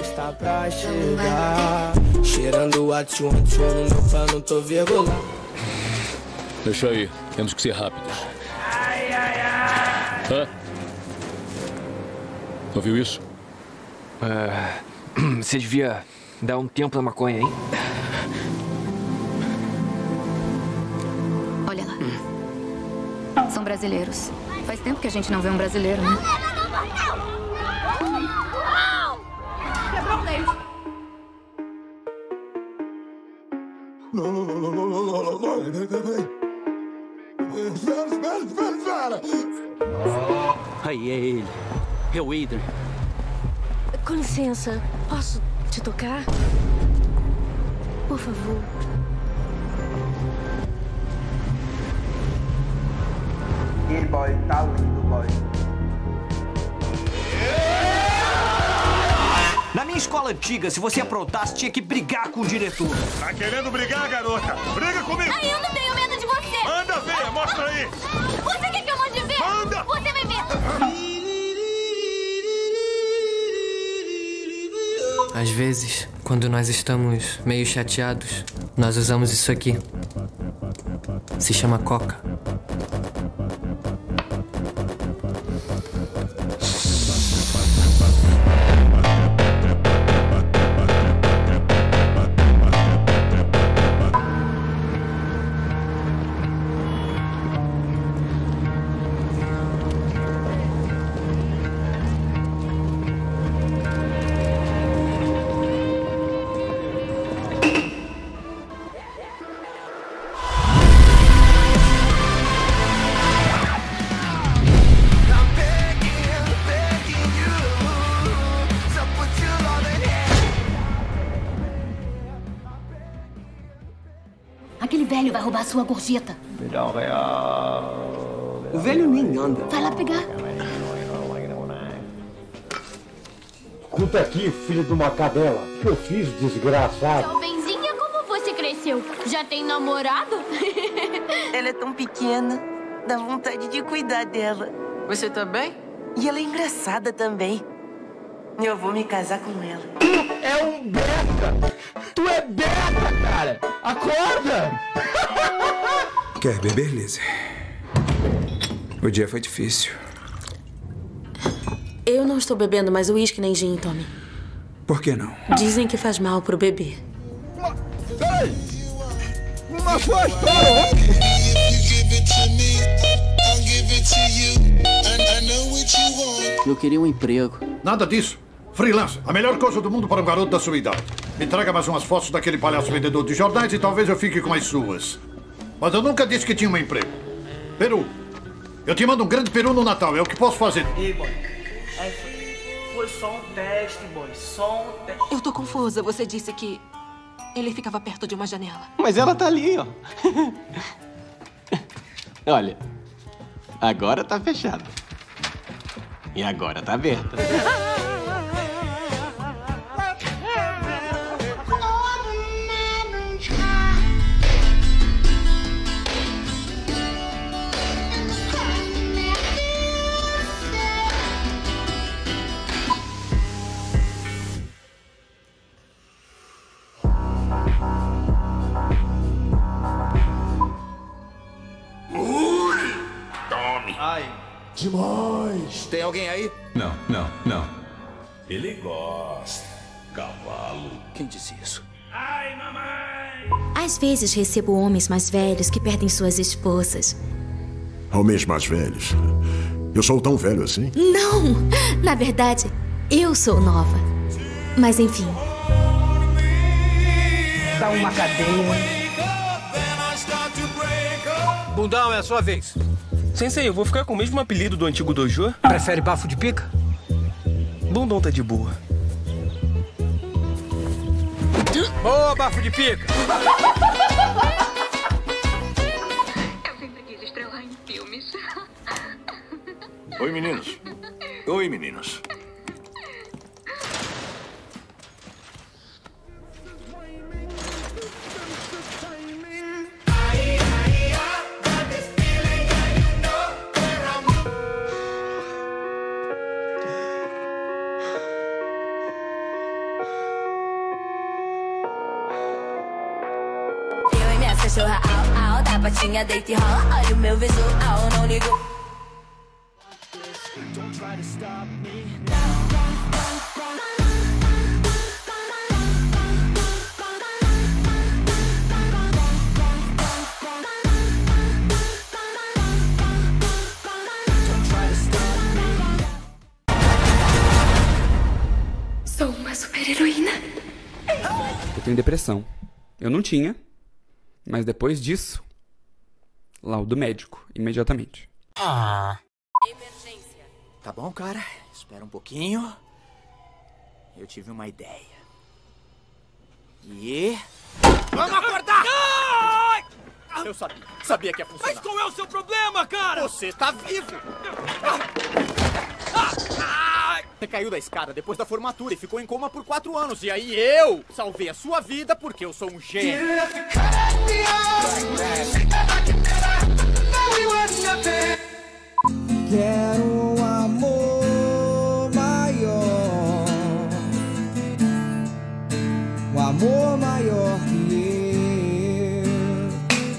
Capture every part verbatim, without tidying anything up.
está pra chegar. Cheirando o atchum, atchum no meu pano, tô virgulando. Deixa aí, temos que ser rápidos. Ai, ai, ai. Hã? Ouviu isso? Uh, você devia dar um tempo na maconha, hein? Olha lá. São brasileiros. Faz tempo que a gente não vê um brasileiro, né? Quebrou o dente. Não, não, não, não, não, não, não, não, espera, espera, espera, espera. Aí, é ele. É o Adrian. Com licença, posso te tocar? Por favor. Ele, boy, tá lindo, boy. Na minha escola antiga, se você aprontasse, tinha que brigar com o diretor. Tá querendo brigar, garota? Briga comigo! Ai, eu não tenho medo de você! Manda ver, mostra aí! Você quer que eu mande ver? Manda! Você vai ver! Às vezes, quando nós estamos meio chateados, nós usamos isso aqui. Se chama coca. Aquele velho vai roubar sua gorjeta. Me dá um real. O velho nem anda. Vai lá pegar. Escuta aqui, filho de uma cadela. O que eu fiz, desgraçado? Jovenzinha, como você cresceu? Já tem namorado? Ela é tão pequena. Dá vontade de cuidar dela. Você também? E ela é engraçada também. Eu vou me casar com ela. Tu é um beta! Tu é beta, cara! Acorda! Quer beber, Lizzie? O dia foi difícil. Eu não estou bebendo mais uísque nem gin, Tommy. Por que não? Dizem que faz mal pro bebê. Peraí! Mas foi a história! Eu queria um emprego. Nada disso. Freelancer, a melhor coisa do mundo para um garoto da sua idade. Me traga mais umas fotos daquele palhaço vendedor de jornais e talvez eu fique com as suas. Mas eu nunca disse que tinha um emprego. Peru. Eu te mando um grande peru no Natal, é o que posso fazer. Ei, boy. Foi só um teste, boy. Só um teste. Eu tô confusa. Você disse que ele ficava perto de uma janela. Mas ela tá ali, ó. Olha, agora tá fechado. E agora tá aberta. Ai. Demais! Tem alguém aí? Não, não, não. Ele gosta. Cavalo. Quem disse isso? Ai, mamãe! Às vezes recebo homens mais velhos que perdem suas esposas. Homens mais velhos? Eu sou tão velho assim? Não! Na verdade, eu sou nova. Mas enfim. Dá uma cadeia. Bundão, é a sua vez. Sensei, eu vou ficar com o mesmo apelido do antigo dojo? Prefere bafo de pica? Bundão tá de boa. Boa, bafo de pica! Eu sempre quis estrelar em filmes. Oi, meninos. Oi, meninos. cachorra au, au, da patinha, deita e rola. Olha o meu visual, não ligo. Sou uma super-heroína. Eu tenho depressão. Eu não tinha, mas depois disso, laudo médico, imediatamente. Ah. Emergência. Tá bom, cara? Espera um pouquinho. Eu tive uma ideia. E... Vamos acordar! Ai! Eu sabia. Sabia que ia funcionar. Mas qual é o seu problema, cara? Você tá vivo! Você caiu da escada depois da formatura e ficou em coma por quatro anos. E aí eu salvei a sua vida porque eu sou um gênio. Quero um amor maior, um amor maior que eu.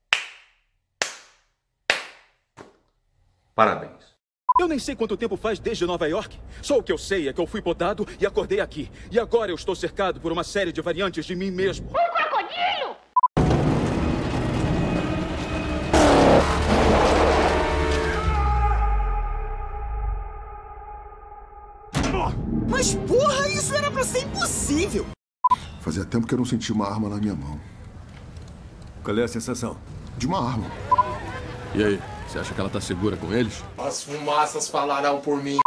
Parabéns. Eu nem sei quanto tempo faz desde Nova York. Só o que eu sei é que eu fui podado e acordei aqui. E agora eu estou cercado por uma série de variantes de mim mesmo. Um crocodilo! Mas porra, isso era pra ser impossível! Fazia tempo que eu não sentia uma arma na minha mão. Qual é a sensação? De uma arma. E aí, você acha que ela tá segura com eles? As fumaças falarão por mim.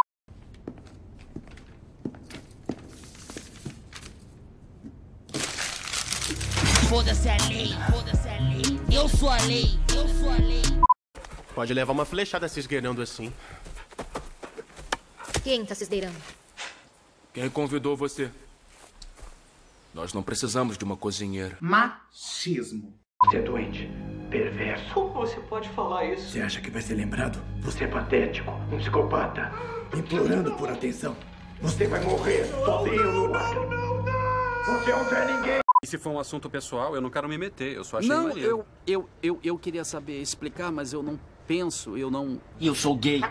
Foda-se a lei, foda-se a lei. Eu sou a lei, eu sou a lei. Pode levar uma flechada se esgueirando assim. Quem tá se esgueirando? Quem convidou você? Nós não precisamos de uma cozinheira. Machismo. Você é doente, perverso. Como você pode falar isso? Você acha que vai ser lembrado? Você é patético, um psicopata, implorando por atenção. Você vai morrer sozinho no ar. Você é um Zé Ninguém. E se for um assunto pessoal, eu não quero me meter, eu só achei Não, maneiro. eu, eu, eu, eu queria saber explicar, mas eu não penso, eu não... E eu sou gay.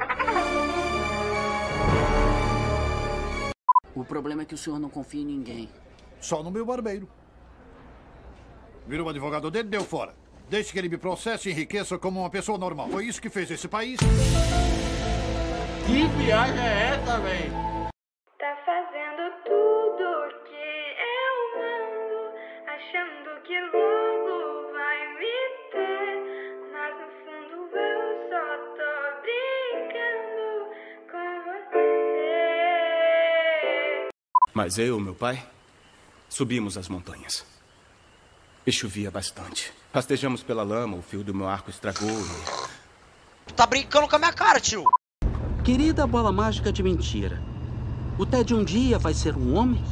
O problema é que o senhor não confia em ninguém. Só no meu barbeiro. Virou o advogado dele, deu fora. Deixe que ele me processe e enriqueça como uma pessoa normal. Foi isso que fez esse país. Que viagem é essa, velho? Tá fazendo tudo que eu mando, achando que logo vai me ter. Mas no fundo eu só tô brincando com você. Mas eu e meu pai subimos as montanhas. E chovia bastante. Rastejamos pela lama, o fio do meu arco estragou e... Tu tá brincando com a minha cara, tio. Querida bola mágica de mentira, o Ted um dia vai ser um homem?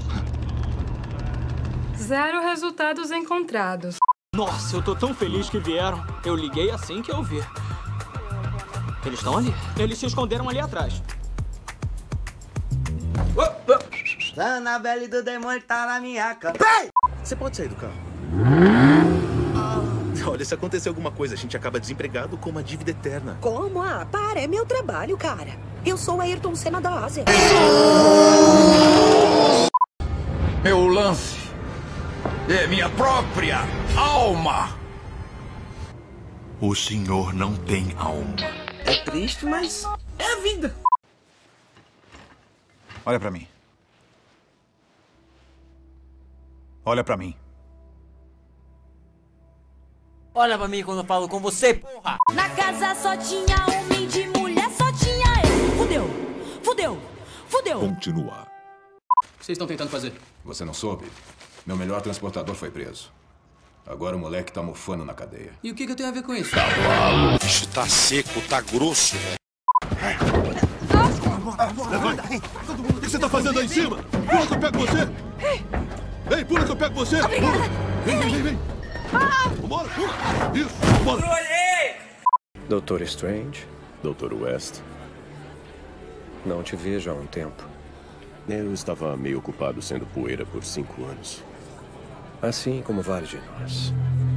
Zero resultados encontrados. Nossa, eu tô tão feliz que vieram. Eu liguei assim que eu vi. Eles estão ali? Eles se esconderam ali atrás. Annabelle do demônio tá na minha cama. Você pode sair do carro? Olha, se acontecer alguma coisa, a gente acaba desempregado com uma dívida eterna. Como? Ah, para, é meu trabalho, cara. Eu sou a Ayrton Senna da Ásia. Meu lance é minha própria alma. O senhor não tem alma. É triste, mas é a vida. Olha pra mim. Olha pra mim. Olha pra mim quando eu falo com você, porra! Na casa só tinha homem, de mulher só tinha eu. Fudeu, fudeu, fudeu. Continuar. O que vocês estão tentando fazer? Você não soube? Meu melhor transportador foi preso. Agora o moleque tá mofando na cadeia. E o que, que eu tenho a ver com isso? Cavalo. O bicho tá seco, tá grosso, velho. Levanta! Todo mundo, o que você tá fazendo aí em cima? Pula que eu pego você! Ei, pula que eu pego você! Obrigada. Vem, vem, vem, vem! Vambora, pula! Isso, vambora! doutor Strange, doutor West. Não te vejo há um tempo. Eu estava meio ocupado sendo poeira por cinco anos. Assim como vários de nós.